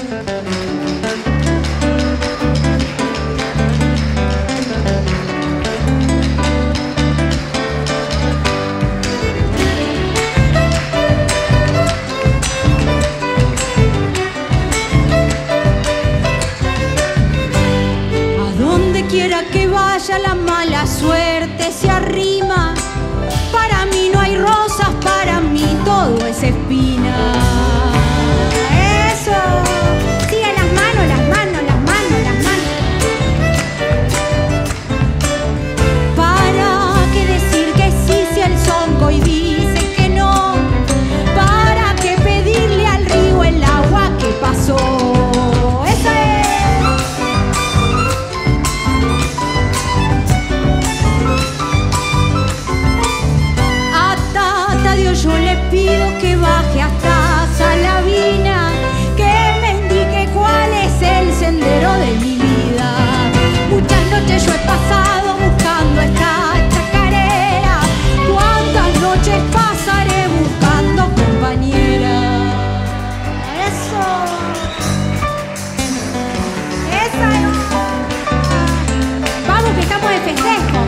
Que vaya la mala suerte se arrima. Para mí no hay rosas, para mí todo es espina. Eso. Sigue las manos, las manos, las manos, las manos. ¿Para qué decir que sí si el sonco y dice que no? ¿Para qué pedirle al río el agua que pasó? Yo le pido que baje hasta Salavina, que me indique cuál es el sendero de mi vida. Muchas noches yo he pasado buscando esta chacarera. ¿Cuántas noches pasaré buscando compañera? Eso. Esa no. Vamos que estamos de festejo.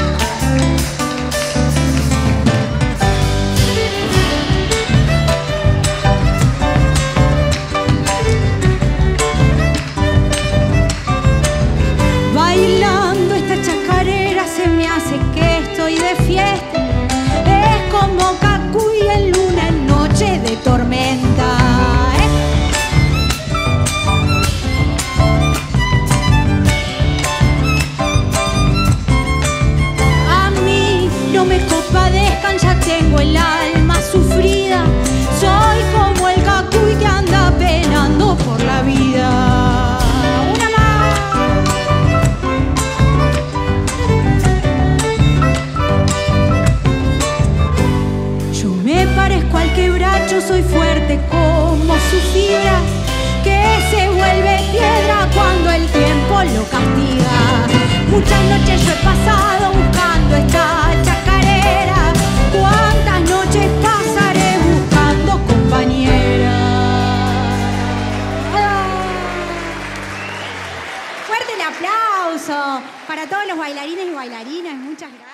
Bailando esta chacarera se me hace que estoy de fiesta. Es como Cacuy en luna en noche de tormenta. A mí no me compadezcan, ya tengo el alma sufrida. Soy como el Cacuy que anda penando por la vida. Parezco al quebracho, soy fuerte como sus fibras, que se vuelve piedra cuando el tiempo lo castiga. Muchas noches yo he pasado buscando esta chacarera. ¿Cuántas noches pasaré buscando compañera? Fuerte el aplauso para todos los bailarines y bailarinas. Muchas gracias.